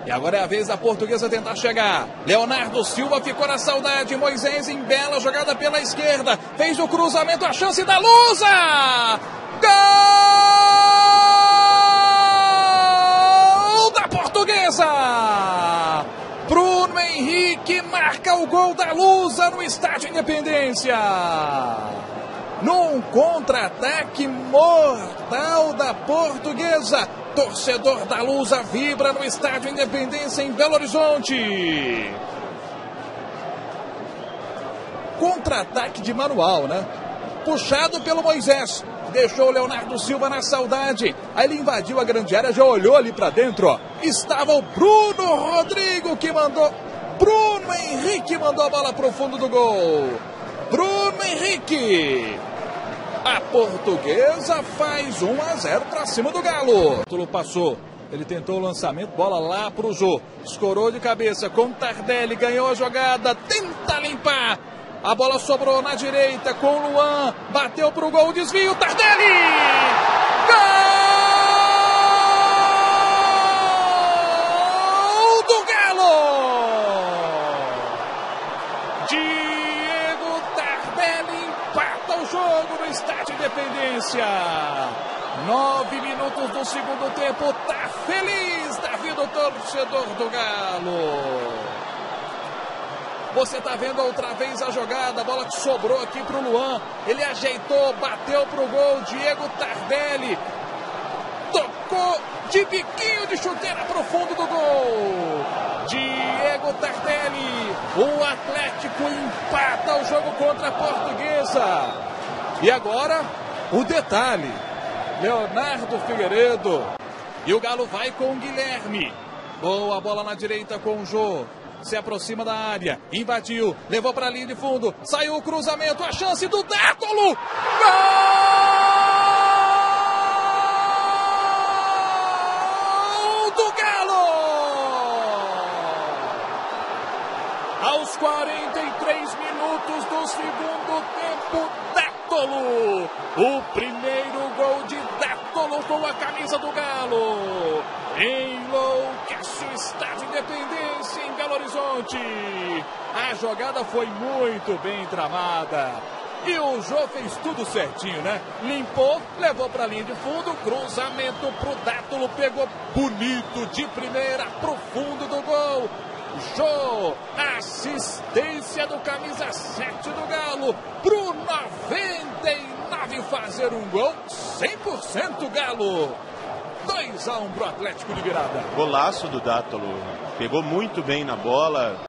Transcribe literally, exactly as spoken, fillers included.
E agora é a vez da Portuguesa tentar chegar. Leonardo Silva ficou na saudade. Moisés em bela jogada pela esquerda. Fez o cruzamento, a chance da Lusa! Gol da Portuguesa! Bruno Henrique marca o gol da Lusa no Estádio Independência. Num contra-ataque mortal da Portuguesa. Torcedor da Lusa vibra no Estádio Independência em Belo Horizonte. Contra-ataque de manual, né? Puxado pelo Moisés. Deixou o Leonardo Silva na saudade. Aí ele invadiu a grande área, já olhou ali pra dentro, ó. Estava o Bruno Rodrigo que mandou... Bruno Henrique mandou a bola pro fundo do gol. Bruno Henrique. A Portuguesa faz um a zero para cima do Galo. Tulo passou. Ele tentou o lançamento, bola lá pro Jô. Escorou de cabeça com Tardelli, ganhou a jogada, tenta limpar. A bola sobrou na direita com o Luan. Bateu pro gol, desvio, Tardelli! Gol do Galo! Diego Tardelli empata o jogo no Estádio Independência. Nove minutos do segundo tempo. Tá feliz da vida o torcedor do Galo. Você tá vendo outra vez a jogada, a bola que sobrou aqui pro Luan. Ele ajeitou, bateu pro gol. Diego Tardelli tocou de biquinho de chuteira pro fundo do gol. Diego Tardelli, o Atlético empata o jogo contra a Portuguesa. E agora, o detalhe, Leonardo Figueiredo. E o Galo vai com o Guilherme. Boa bola na direita com o Jô. Se aproxima da área, invadiu, levou para a linha de fundo, saiu o cruzamento, a chance do Dátolo! Gol do Galo! Aos quarenta e três minutos do segundo tempo, Dátolo! O primeiro gol de Dátolo com a camisa do Galo! Enlouquece o Estádio Independência em Belo Horizonte. A jogada foi muito bem tramada. E o Jô fez tudo certinho, né? Limpou, levou para a linha de fundo, cruzamento pro Dátolo, pegou bonito de primeira pro fundo do gol. Jô, assistência do camisa sete do Galo, pro noventa e nove fazer um gol, cem por cento Galo. dois a um pro Atlético de virada. Golaço do Dátolo. Pegou muito bem na bola.